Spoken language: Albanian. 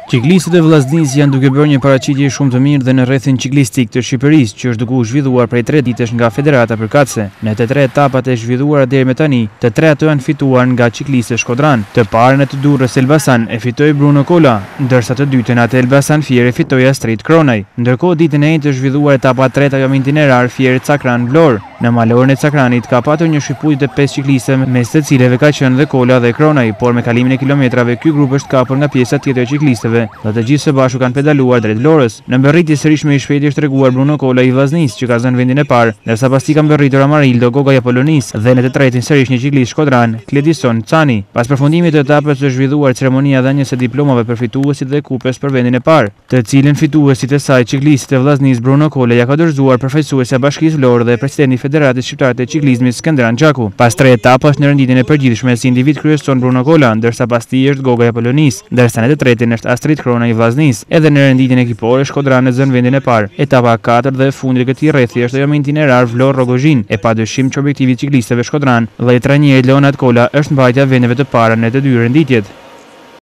Ciklistët e Vllaznisë janë duke bërë një paraqitje shumë të mirë dhe në rrethin ciklistik të Shqipërisë, që është duke u zhvilluar prej 3 ditësh nga Federata Përkatëse. Në të 3 etapat e zhvilluara deri më tani, të 3 ato janë fituar nga ciklistët shkodran. Të parën e të Durrës Elbasan e fitoi Bruno Kola, ndërsa të dytën atë Elbasan Fieri fitoi Astrid Kronaj. Ndërkohë ditën e njëjtë është zhvilluar etapa 3 ajo me itinerar Fieri Cakran Vlorë. Në malorën e Cakranit ka patur një shqiptuje të 5 ciklistëve, mes të cilave ka qenë dhe Kola dhe Kronaj, por me kalimin e kilometrave ky grup është kapur nga pjesa tjetër e ciklistëve dhe të gjithë së bashku kanë pedaluar drejt Vlorës. Në mbërritje sërish më i shpejti është treguar Bruno Kola i Vllaznisë, që ka zënë vendin e parë, ndërsa pas tij ka mbërritur Amarildo Gogaja Polonisë dhe në të tretin sërish një ciklist shkodran, Kledison Cani. Pas përfundimit të etapës është zhvilluar ceremonia dhënies së diplomave për fituesit dhe kupes për vendin e parë, të cilën fituesit e saj ciklistët e Vllaznisë Bruno Kola ja ka dorëzuar përfaqësuesja e Bashkisë Vlorë dhe presidenti i Federatës Shqiptare të Ciklizmit Skënderan Gjaku. Pas 3 etapash në renditjen e përgjithshme si individ kryeson Bruno Kola, ndërsa pas tij është Gogaja Polonisë, ndërsa në të tretin është Astrid Kronaj i Vllaznisë. Edhe në renditjen ekipore Shkodran zën vendin e parë. Etapa 4 dhe e fundit e këtij rrethi është ajo me itinerar Vlorë-Rogozhin. E padyshim që objektivi i ciklistëve shkodran dhe i trajnerit Leonard Kola është mbajtja vendeve të para në të dy renditjet.